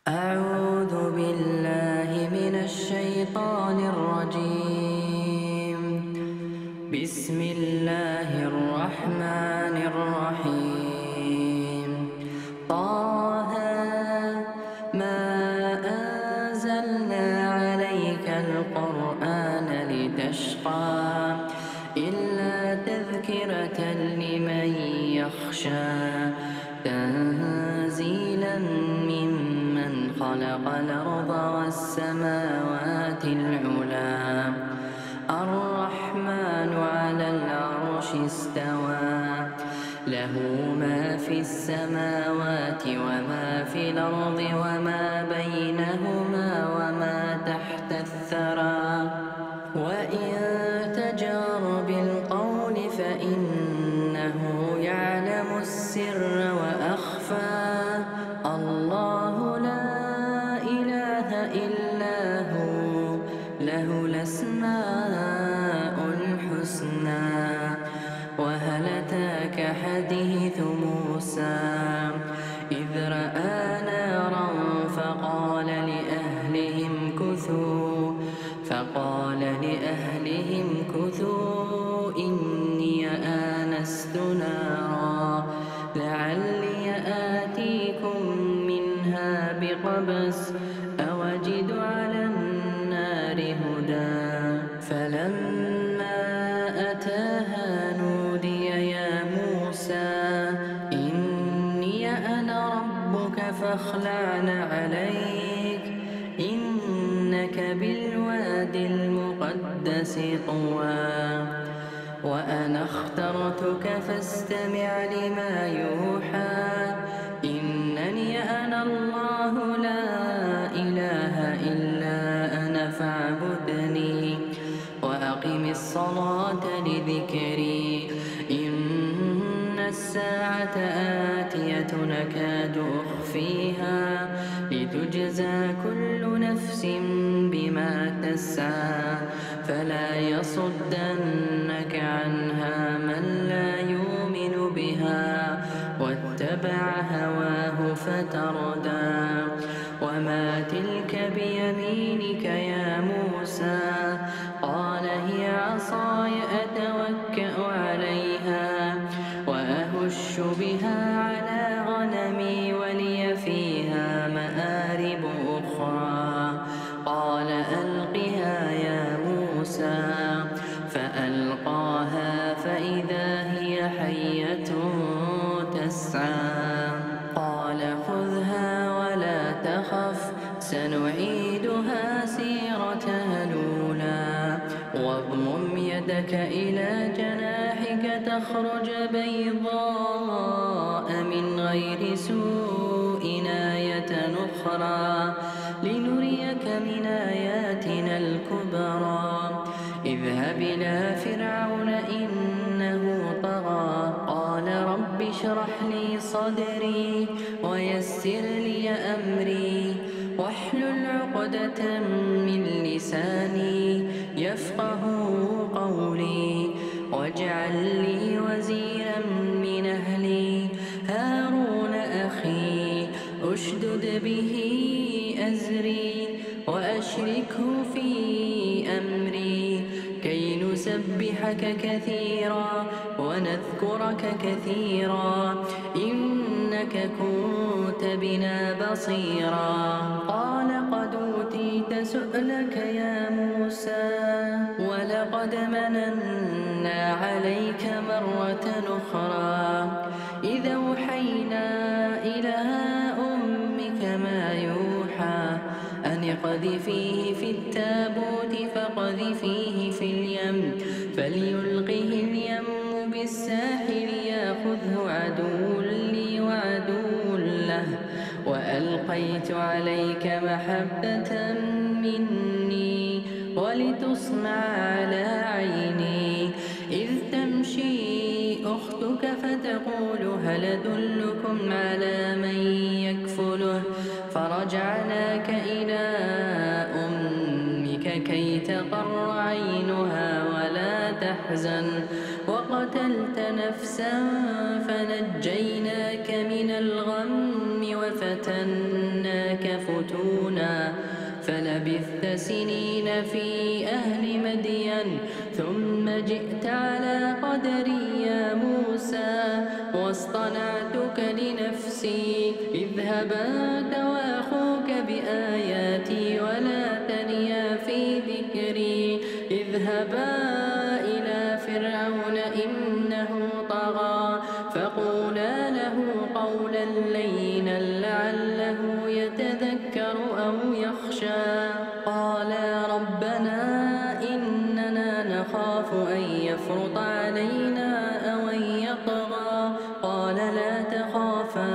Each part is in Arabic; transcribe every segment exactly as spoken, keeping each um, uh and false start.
أعوذ بالله من الشيطان الرجيم. بسم الله الرحمن الرحيم. طه ما أنزلنا عليك القرآن لتشقى إلا تذكرة لمن يخشى تنزيلا ممن خلق الأرض والسماوات العلى الرحمن على العرش استوى له ما في السماوات وما في الأرض وما بينهما وما تحت الثرى وإن تجهر بالقول فإنه يعلم السر وأخفى الله لا إله إلا هو له الأسماء الحسنى. وهل أتاك حديث موسى إذ رأى نارا فقال لأهلهم كثوا فقال لأهلهم كثوا إني آنست نارا لعلي آتيكم منها بقبس أو أجد على النار هدى. فلما أتاها نودي يا موسى إني أنا ربك فاخلع عليك إنك بالوادي المقدس طوى وأنا اخترتك فاستمع لما يوحى إنني أنا الله لا إله إلا أنا فاعبدني وأقم الصلاة لذكري إن الساعة آتية نكاد أخفيها لتجزى كل نفس بما تسعى فلا يصدنك عنها من لا يؤمن بها واتبع هواه فتردى. وما تلك بيمينك يا موسى قال هي عصاي أتوكأ عليها وأهش بها على غنمي ولي فيها مآرب أخرى قال ألقها يا موسى فألقاها فإذا هي حية تسعى قال خذها ولا تخف سنعيدها سيرتها الأولى واضمم يدك إلى جناحك تخرج بيضاء من غير سوء آية أخرى لنريك من آياتنا الكبرى اذهب إلى فرعون إنه طغى قال رب اشرح لي صدري ويسر لي أمري واحلل عقدة من لساني يفقه قولي واجعل لي وزيرا من أهلي هارون أخي أشدد به أزري وأشركه في أمري كي نسبحك كثيرا ونذكرك كثيرا إنك كنت بنا بصيرا قال قد أوتيت سؤلك يا موسى ولقد مننا عليك مرة أخرى إذ أوحينا إلى أمك ما يوحى أن اقذفيه في التابوت فاقذفيه في اليم فليلقه اليم بالساحل ياخذه عدو لي وعدو له وألقيت عليك محبة مني ولتصنع على عيني إذ تمشي أختك فتقول هل أدلكم على من يكفله فرجعناك إلى أمك كي تقر عينها ولا تحزن وقتلت نفسا فنجيناك من الغم وفتناك لك فتونا فلبثت سنين في أهل مدين ثم جئت على قدري يا موسى واصطنعتك لنفسي اذهب أنت وأخوك بآياتي ولا تنيا في ذكري اذهبا إلى فرعون إنه طغى فقولا له قولا لينا لعله يتذكر أو يخشى قالا ربنا إننا نخاف أن يفرط علينا أو أن يطغى قال لا تخافا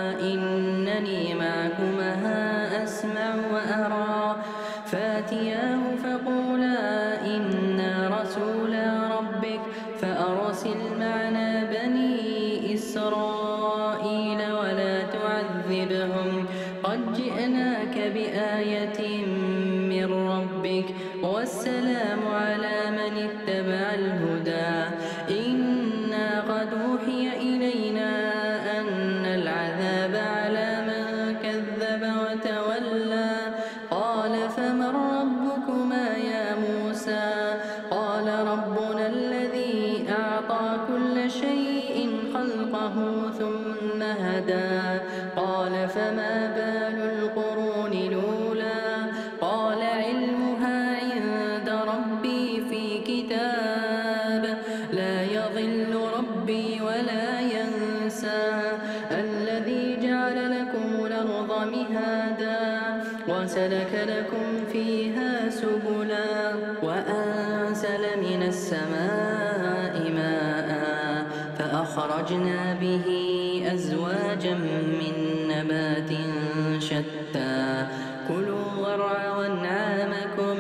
إنني معكما أسمع وأرى فاتياه فقولا إنا رسولا ربك فأرسل معنا بني إسرائيل ولا تعذبهم قد جئناك بآية من ربك والسلام على من اتبع الهدى إنا قد أوحي إلينا أن العذاب على من كذب وتولى قال فمن ربكما يا موسى قال ربنا الذي أعطى كل شيء خلقه ثم هدى قال فما بال القرون الأولى قال علمها عند ربي في كتاب لا يضل ربي ولا ينسى الذي جعل لكم الأرض مهادا وسلك لكم فيها سبلا وأنزل من السماء ماء فأخرجنا به أزواجا من نبات شتى كلوا وارعوا أنعامكم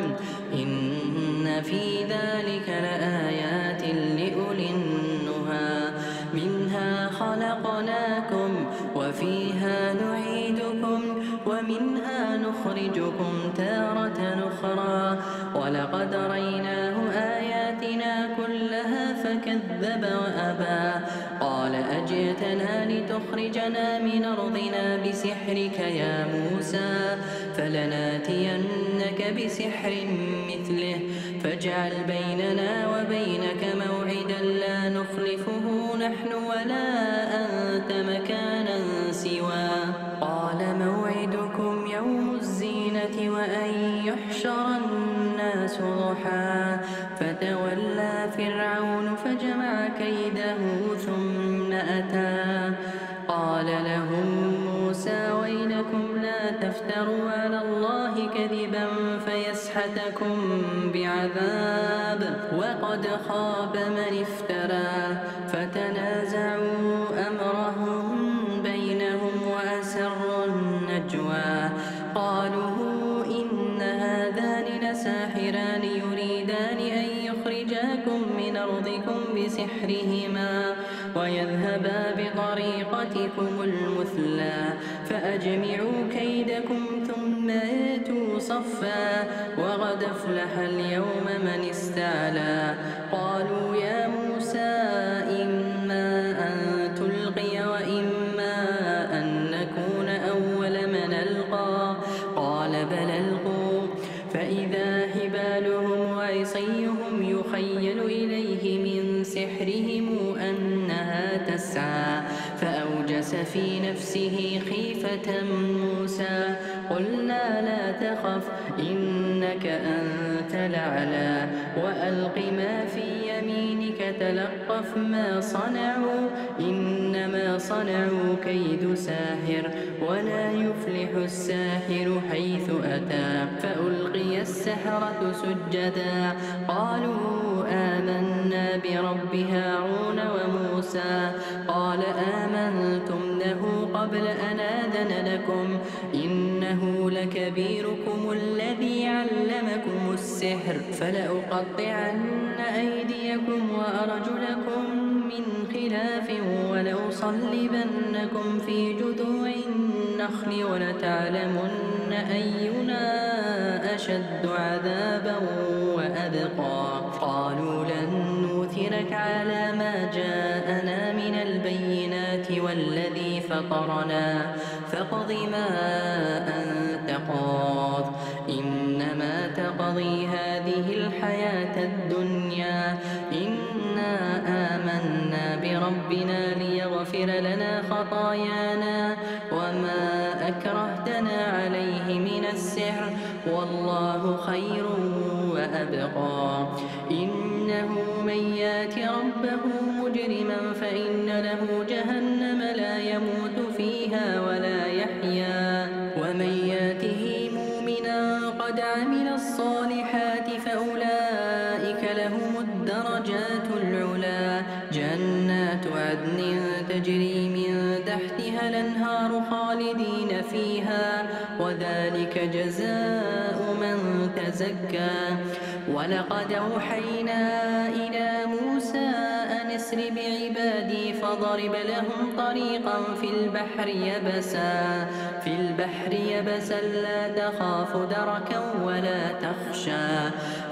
إن في ذلك لآيات لأولي النهى منها خلقناكم وفيها نعيدكم ومنها نخرجكم تارة أخرى ولقد ريناه آياتنا كلها فكذب وأبى قال أجئتنا لتخرجنا من أرضنا بسحرك يا موسى فلناتينك بسحر مثله فاجعل بيننا وبينك موعدا لا نخلفه نحن ولا أنت مكانا سوى قال موعدكم يوم الزينة وأن يحشر الناس ضحى فتولى فرعون فجمع كيده ثم أتى قال لهم موسى ويلكم لا تفتروا على الله كذبا فيسحتكم بعذاب وقد خاب من افترى فتنازعوا أمرهم بينهم وأسروا النجوى قالوا إن هذان لساحران يريدان أن يخرجاكم من أرضكم بسحرهما ويذهبا بطريقتكم المثلى فأجمعوا كيدكم ثم آتوا صفا وقد أفلح اليوم من استعلى قالوا يا موسى إما أن تلقي وإما أن نكون أول من ألقى قال بل ألقوا فإذا حبالهم وعصيهم يخيل إليه من سحرهم أنها تسعى فأوجس في نفسه خيفة موسى قلنا لا تخف إنك أنت الأعلى وألق ما في يمينك تلقف ما صنعوا إنما صنعوا كيد ساحر ولا يفلح الساحر حيث أتى فألقي السحرة سجدا قالوا آمنا برب هارون وموسى قال آمنتم له قبل أن آذن لكم إنه لكبيركم الذي علمكم السحر فلأقطعن أيديكم وأرجلكم من خلاف ولأصلبنكم في جذوع النخل ولتعلمن أينا أشد عذابا وأبقى قالوا لن نؤثرك على ما جاءنا من البينات والذي فطرنا فاقض ما أنت الحياة الدنيا إنا آمنا بربنا ليغفر لنا خطايانا وما أكرهتنا عليه من السحر والله خير وأبقى إنه من يات ربه مجرما فإن له جهنم لا يموت فيها ولا يحيا ومن ياته مؤمنا قد عمل الصالحات فأولئك لهم الدرجات العلا جنات عدن تجري من تحتها الأنهار خالدين فيها وذلك جزاء من تزكى ولقد أوحينا إلى موسى أن اسر بعبادي فاضرب لهم طريقا في البحر يبسا في البحر يبسا لا تخاف دركا ولا تخشى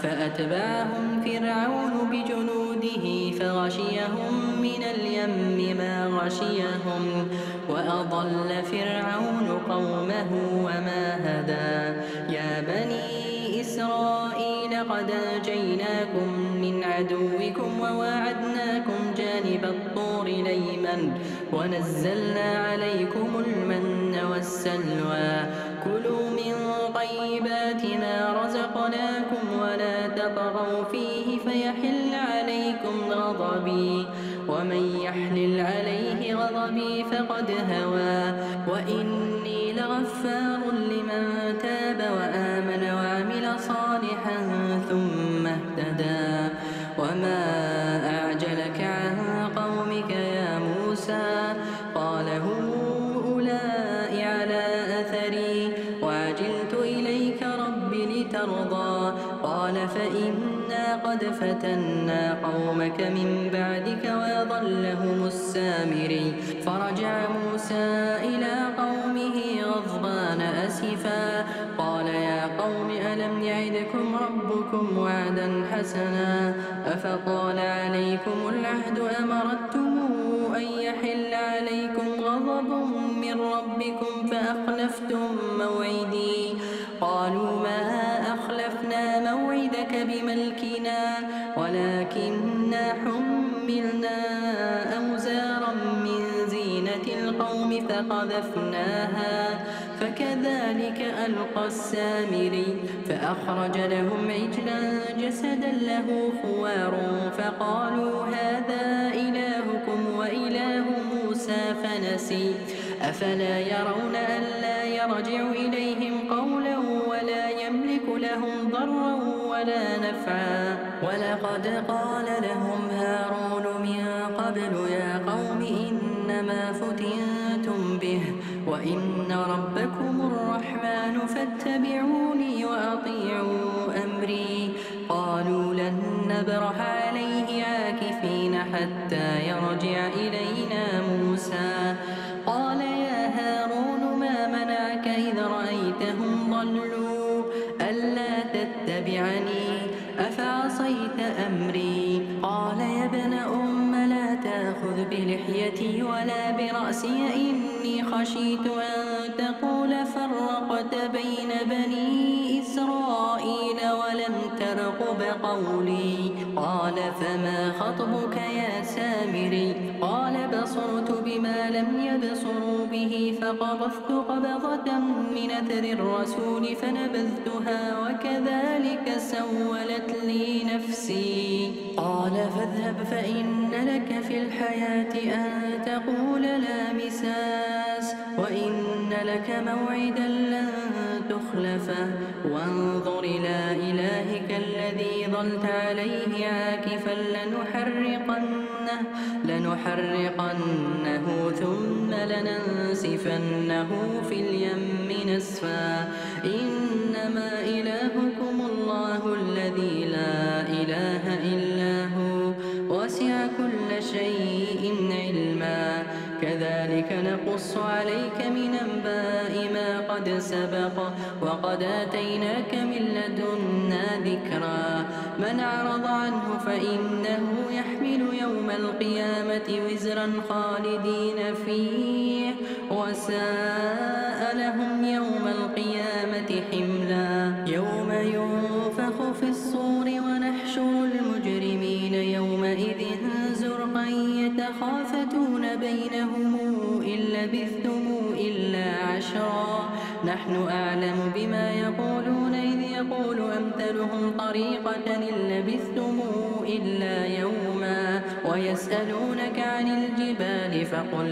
فأتبعهم فرعون بجنوده فغشيهم من اليم ما غشيهم وأضل فرعون قومه وما هدى يا بني إسرائيل قد أنجيناكم من عدوكم وواعدناكم جانب الطور الأيمن ونزلنا عليكم المن والسلوى كلوا من طيبات ما رزقناكم ولا تطغوا فيه فيحل عليكم غضبي ومن يحلل عليه غضبي فقد هوى وإني لغفار لمن تاب وآمن وعمل صالحا ثم اهتدى وما أعجلك عن قومك يا موسى قال هم أولئك على أثري وعجلت إليك رب لترضى قال فإنا قد فتنا قومك من بعدك وأضلهم السامري فرجع موسى إلى قومه غضبان أسفا قال يا قوم ألم يعدكم ربكم وعدا حسنا أفطال عليكم العهد أم أردتم أن يحل عليكم غضب من ربكم فأخلفتم موعدي قالوا ما أخلفنا موعدك بملكنا ولكننا حملنا أوزارا من زينة القوم فقذفناها فكذلك ألقى السامري فأخرج لهم عجلا جسدا له خوار فقالوا هذا إلهكم وإله موسى فنسي أفلا يرون ألا يرجع إليهم قولا ولا يملك لهم ضرا ولا نفعا ولقد قال لهم هارون من قبل يا قوم إنما فتنتم به وإن ربكم الرحمن فاتبعوني وأطيعوا أمري قالوا لن نبرح عليه عاكفين حتى يرجع إلينا موسى قال يا هارون ما منعك إذ رأيتهم ضلوا ألا تتبعني أفعصيت أمري قال يا ابن أم لا تأخذ بلحيتي ولا برأسي إني خشيت أن تقول فرقت بين بني إسرائيل ولم ترقب قولي قال فما خطبك يا سامري قال بصرت بما لم يبصروا به فقبضت قبضة من أثر الرسول فنبذتها وكذلك سولت لي نفسي قال فاذهب فإن لك في الحياة أن تقول لا مساس وإن لك موعدا لن تخلفه وانظر إلى إلهك الذي ظلت عليه عاكفا لنحرقنه لنحرقنه ثم لننسفنه في اليم نسفا إنما إلهكم الله الذي لا إله إلا هو وسع كل شيء علما كذلك نقص عليك من أنباء ما قد سبق وقد آتيناك من لدنا ذكرا من أعرض عنه فإنه يحمل يوم القيامة وزرا خالدين فيه وساء لهم يوم القيامة حملا يوم ينفخ في الصور ونحشر نحن أعلم بما يقولون إذ يقول أمثلهم طريقة إن لبثتم إلا يوما ويسألونك عن الجبال فقل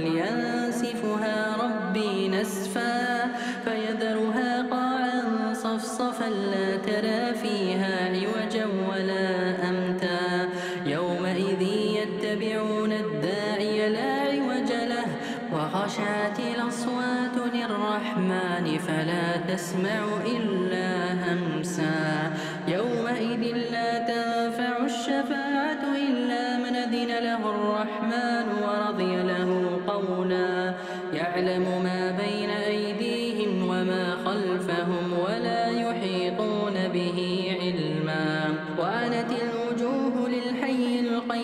ينسفها ربي نسفا فيذرها قاعا صفصفا لا ترى فيها عوجا ولا أمتا يومئذ يتبعون الداعي لا عوج له وخشعت الأصوات للرحمن فلا تسمع إلا همسا يومئذ لا تنفع الشفاعة إلا من أذن له الرحمن ورضي له قولا يعلم ما بين أيديهم وما خلفهم ولا يحيطون به علما وعنت الوجوه للحي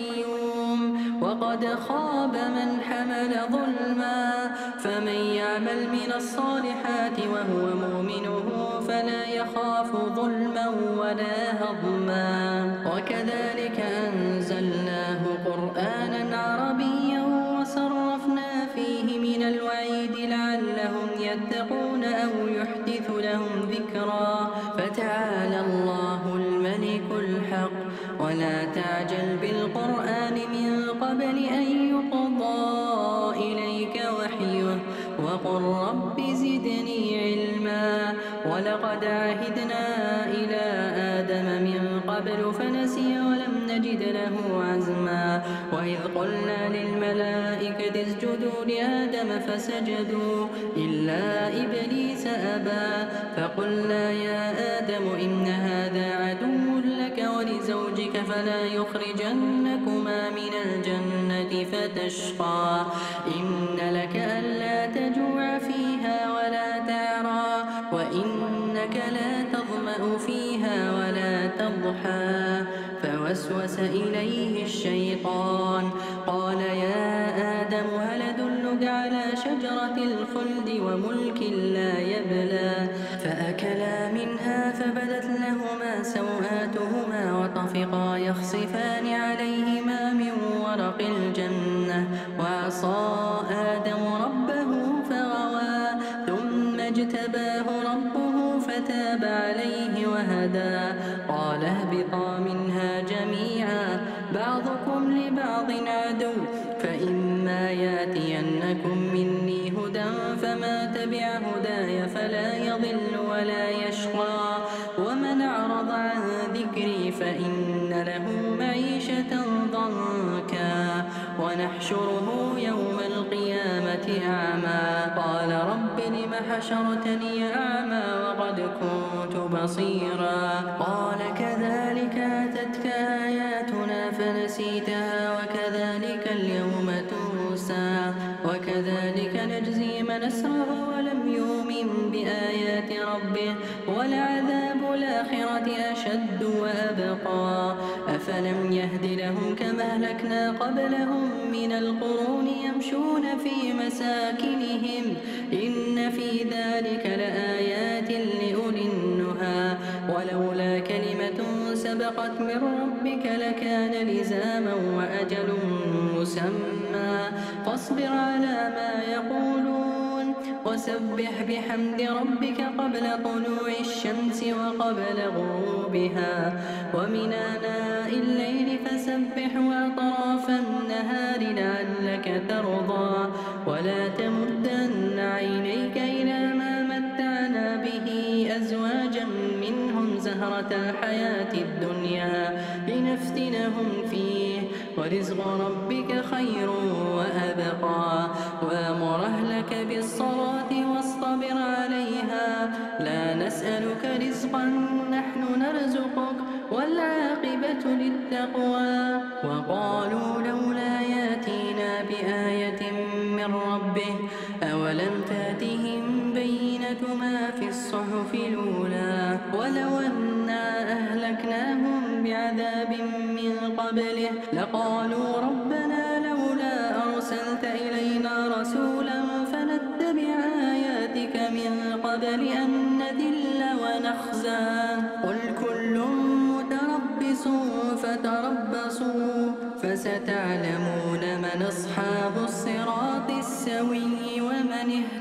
القيوم وقد خاب من حمل ظلما فمن يعمل من الصالحات وهو مؤمن فلا يخاف ظلما ولا هضما وكذلك أنزلناه قرآنا عربيا وصرفنا فيه من الوعيد لعلهم يتقون أو يحدث لهم ذكرا فتعالى الله الملك الحق ولا تعجل بالقرآن من قبل أن يقضى إليك وحيه وقل رب زدني علما ولقد عهدنا إلى آدم من قبل فنسي ولم نجد له عزما وإذ قلنا للملائكة اسجدوا لآدم فسجدوا إلا إبليس أبى فقلنا يا آدم إن هذا عدو لك ولزوجك فلا يخرجنكما من الجنة فتشقى إن لك ألا تجوع فيها ولا تعرى وإنك لا تظمأ فيها ولا تضحى فوسوس إليه الشيطان قال يا آدم هل أدلك على شجرة الخلد وملك لا يبلى فأكلا منها فبدت لهما سوآتهما وطفقا يخصفان عليهما من ورق الجنة وعصى آدم ربه فغوى ثم اجتباه ربه فتاب عليه وهدى قال اهبطا منها جميعا بعضكم لبعض عدو فإما ياتينكم مني هدى فما تبع هداي فلا يضل ولا يشقى ومن أعرض عن ذكري فإن له معيشة ضنكا ونحشره يوم القيامة أعمى قال رب لم حشرتني أعمى وقد كنت بصيرا قال كذلك أتتك آياتنا فنسيتها وكذلك اليوم تنسى وكذلك نجزي من أسرف ولم يؤمن بآيات ربه ولعذاب الآخرة أشد وأبقى أفلم يهد لهم كما أهلكنا قبلهم من القرون يمشون في مساكنهم إن في ذلك لآيات لأولي النهى ولولا كلمة سبقت من ربك لكان لزاما وأجل مسمى فاصبر على ما يقولون وسبح بحمد ربك قبل طلوع الشمس وقبل غروبها ومن آناء الليل فسبح وأطراف النهار لعلك ترضى ولا تمدن عينيك إلى ما متعنا به أزواجا منهم زهرة الحياة الدنيا لنفتنهم فيه ورزق ربك خير وأبقى وأمر أهلك بالصلاة واصطبر عليها لا نسألك رزقا نحن نرزقك والعاقبة للتقوى وقالوا لولا ياتينا بآية من ربه أولم تاتهم بينة ما في الصحف الأولى ولو أنا أهلكناهم بعذاب من قبله لقالوا ربنا لولا أرسلت إلينا رسولا فنتبع آياتك من قبل أن نذل ونخزى قل كل متربص فتربصوا فستعلمون من أصحاب الصراط السوي ومن اهتدى